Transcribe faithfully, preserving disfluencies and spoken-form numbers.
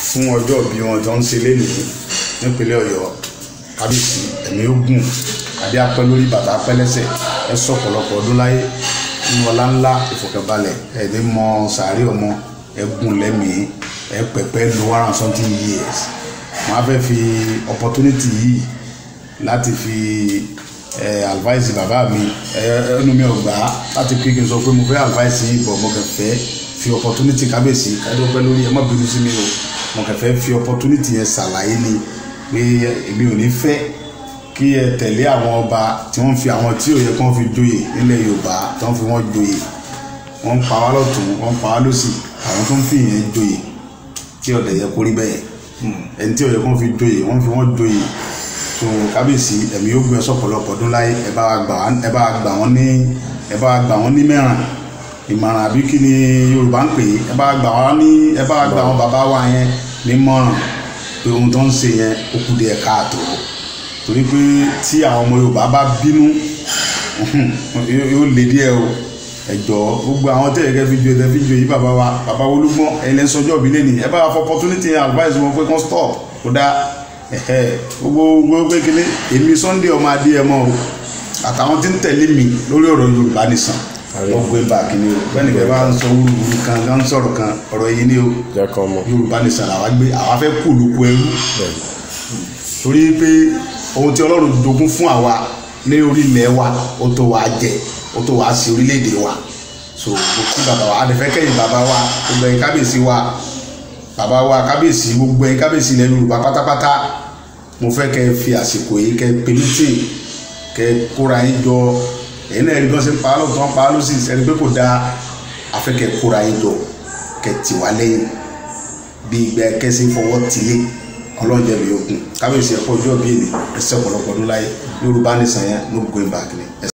fún ọjọ́ bí wọn tó ń ṣe lénìí nípínlẹ̀ Ọ̀yọ́. Kábíyèsí ẹ̀mí ogun adé apẹ́ lórí bàtà apẹ́ lẹ́sẹ̀ ẹ sọ ọ̀pọ̀lọpọ̀ ọdún láyé nínú ọlá ńlá ìfọ̀kànbalẹ̀ ẹ̀dẹ́ mọ sàárè ọmọ ẹ̀gùn lẹ́mìí ẹ̀ pẹ̀pẹ́ lo one and something years. Wọ́n á fẹ́ fi opportunity yìí láti fi advice bàbá mi ẹnu mi ò gbà láti pé kí n sọ pé mo fẹ́ advice yìí bọ̀ mo kàn fẹ́ fi opportunity kábíyèsí ẹ̀dọ́ pẹ́ lórí ẹ má bínú sí mi o mo kàn fẹ́ fi opportunity yẹn ṣàlàyé ni pé èmi ò ní fẹ́ kí ẹ tẹ̀lé àwọn ọba tí wọ́n fi àwọn tí ò yẹ kí wọ́n fi joyè nílẹ̀ Yorùbá tí wọ́n fi wọ́n joyè wọ́n pa wá lọ́tún wọ́n pa wá lọ́sì àwọn tó ń fi yẹn joyè tí ọ̀dẹ̀ yẹ kó rí bẹ́ẹ̀ ẹni tí ò yẹ kí wọ́n fi joyè wọ́n fi wọ́n joyè so kábíyèsí ẹ̀mí yóò gbé ẹsọ̀ ọ̀pọ̀lọpọ̀ ọdún láyé ẹ bá wa gbà wọ́n ní ẹ bá wa gbà wọ́n ní mẹ́ràn ìmọ̀ràn àbí kí ni Yorùbá ń pè é ẹ bá wa gbà wọ́n ní ẹ bá wa gbà wọ́n bàbá wa yẹn ní mọ̀ràn pé ohun tó ń ṣe yẹn ó kù díẹ̀ káàtó torí pé tí àwọn ọmọ Yorùbá bá bínú yóò lè díẹ̀ o ẹjọ́ gbogbo àwọn tẹ̀lé kẹ́ fi ju ẹ̀tẹ̀ fi ju èyí bàbá wa bàbá Olúgbọ́n ẹ̀yin lẹ́ sọjọ́ òbí lẹ́nìí ẹ bá wa fọ opportunity advice wọn pé kán stop kó dá gbogbo gbogbo pé kíní èmi Sunday ọmọ adé ẹ mọ́ o àtàwọn tí ń tẹ̀lé mi lórí ọ̀rọ̀ Yorùbá nìsan wọ́n gbé bá kíní o bẹ́ẹ̀ ni kẹ́ bá ń sọ wúruwúru kan kan ń sọ̀rọ̀ kan ọ̀rọ̀ yìí ni o Yorùbá nìsan làwa gbé àwa fẹ́ kú olùkú ẹrú torí pé ohun tí Ọlọ́run jogún fún àwa ní orílẹ̀ wa ó tó wá jẹ ó tó wá sí orílẹ̀-èdè wa so kí bàbá wa adẹ́fẹ́ kẹ́yìn bàbá wa gbogbo ẹ̀yin kábíyèsí wa bàbá wa kábíyèsí gbogbo ẹ̀yin kábíyèsí ilẹ̀ Yorùbá pátápátá mo fẹ́ kẹ́ fi àsìkò yìí kẹ́ pèmítì kẹ́ kóra yín jọ ẹ̀yin náà ẹ̀rí bí wọ́n ṣe ń pa á lọ́tọ́ ń pa á lọ́sì ẹni pé kò dáa afẹ́ kẹ́ kóra yín jọ kẹ́ tì wá lẹ́yìn bí ìgbà kẹ́sì fọwọ́ tìlé ọlọ́jẹ̀ mi yókùn kábíyèsí ẹ̀kọ́ ọjọ́ bíi èmi ẹ̀sẹ̀ ọ̀pọ̀lọpọ̀ ọdún láyé Yorùbá nìsan yẹn no going back ni.